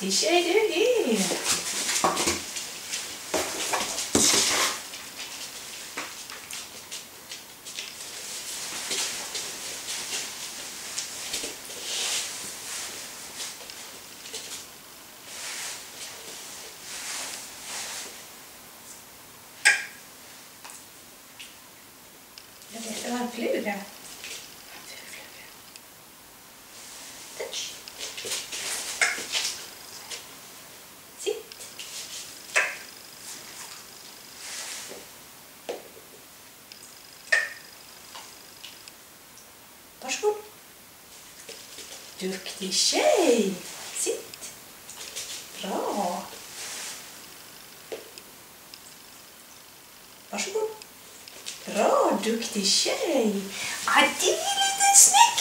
duktig tjej du är. Jag vet, det var en fluga. Touch. Sitt. Varsågod. Duktig tjej. Sitt. Bra. Varsågod. Bra, duktig tjej. Ah, det är lite snyggt.